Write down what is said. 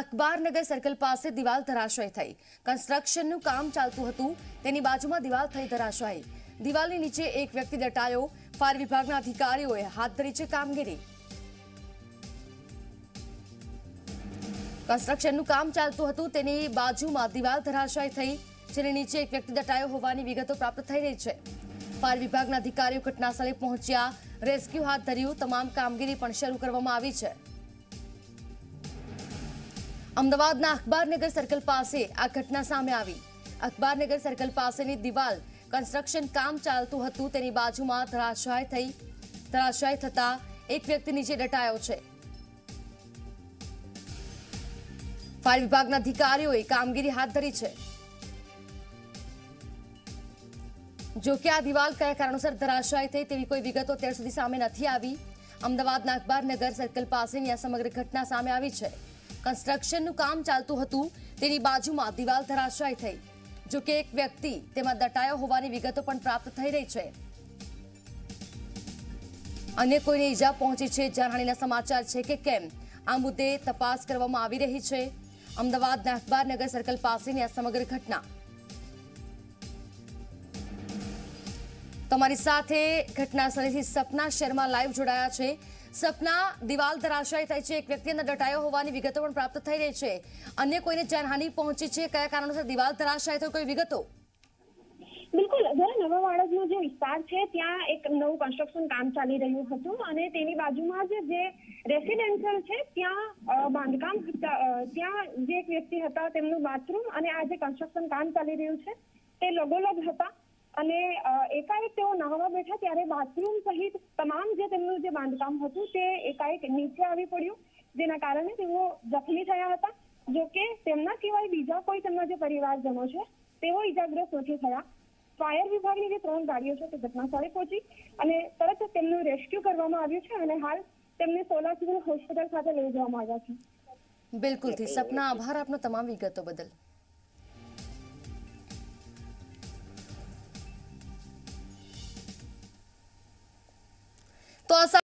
Akhbarnagar circle પાસે દિવાલ ધરાશાયી થઈ। કન્સ્ટ્રક્શનનું કામ ચાલતું હતું, તેની બાજુમાં દિવાલ થઈ ધરાશાયી। દિવાલની નીચે એક વ્યક્તિ દટાયો। ફાયર વિભાગના અધિકારીઓએ હાથ ધરી છે કામગીરી। કન્સ્ટ્રક્શનનું કામ ચાલતું હતું, તેની બાજુમાં દિવાલ ધરાશાયી થઈ, જેની નીચે એક વ્યક્તિ દટાયો હોવાની વિગતો પ્રાપ્ત થઈ રહી છે। ફાયર વિભાગના અધિકારીઓ ઘટનાસ્થળે પહોંચ્યા, રેસ્ક્યુ હાથ ધર્યું, તમામ કામગીરી પણ શરૂ કરવામાં આવી છે। અમદાવાદના અખબારનગર સર્કલ પાસે આ ઘટના સામે આવી। અખબારનગર સર્કલ પાસેની દિવાલ કન્સ્ટ્રક્શન કામ ચાલતું હતું, તેની બાજુમાં ધરાશાયી થતા એક વ્યક્તિ નીચે દટાયો છે। ફાયર વિભાગના અધિકારીઓએ કામગીરી હાથ ધરી છે। જો કે આ દિવાલ કયા કારણોસર ધરાશાયી થઈ તેવી કોઈ વિગતો અત્યાર સુધી સામે નથી આવી। અમદાવાદના અખબારનગર સર્કલ પાસેની આ સમગ્ર ઘટના સામે આવી છે। કન્સ્ટ્રક્શનનું કામ ચાલતું હતું, તેની બાજુમાં દિવાલ ધરાશાયી થઈ। જો કે એક વ્યક્તિ તેમાં દટાયો હોવાની વિગતો પણ પ્રાપ્ત થઈ રહી છે। અન્ય કોઈને ઈજા પહોંચી છે, જાનહાનિના સમાચાર છે કે કેમ, આ મુદ્દે તપાસ કરવામાં આવી રહી છે। અમદાવાદના અખબારનગર સર્કલ પાસેની આ સમગ્ર ઘટના। તમારી સાથે ઘટનાસ્થળેથી સપના શર્મા લાઈવ જોડાયા છે। સપના, દિવાલ ધરાશાયી થઈ છે, એક વ્યક્તિ અંદર દટાયો હોવાની વિગતો પણ પ્રાપ્ત થઈ રહી છે। અન્ય કોઈને જાનહાનિ પહોંચી છે, કયા કારણોસર દિવાલ ધરાશાયી થઈ, કોઈ વિગતો? બિલકુલ, જ્યારે નવા વાડજનો જે વિસ્તાર છે ત્યાં એક નવું કન્સ્ટ્રક્શન કામ ચાલી રહ્યું હતું અને તેની બાજુમાં જ જે રેસિડેન્શિયલ છે ત્યાં બાંધકામ ત્યાં જે એક વ્યક્તિ હતા તેમનું બાથરૂમ અને આ જે કન્સ્ટ્રક્શન કામ ચાલી રહ્યું છે તે લગોલગ હતા અને એકાએક તેઓ નહાવા બેઠા ત્યારે બાથરૂમ સહિત તમામ જે તેમનું જે બાંધકામ હતું તે એકાએક નીચે આવી પડ્યું, જેના કારણે તેઓ જખમી થયા હતા। જો કે તેમના સિવાય બીજા કોઈ તેમના જે પરિવારજનો છે તેઓ ઈજાગ્રસ્ત નથી થયા। ફાયર વિભાગની જે 3 ગાડીઓ છે તે ઘટનાસ્થળે પહોંચી અને તરત તેમનું રેસ્ક્યુ કરવામાં આવ્યું છે અને હાલ તેમને સોલા સિવિલ હોસ્પિટલ ખાતે લઈ જવામાં આવ્યા છે। બિલકુલથી સપના, આભાર આપનો તમામ વિગતો બદલ। તો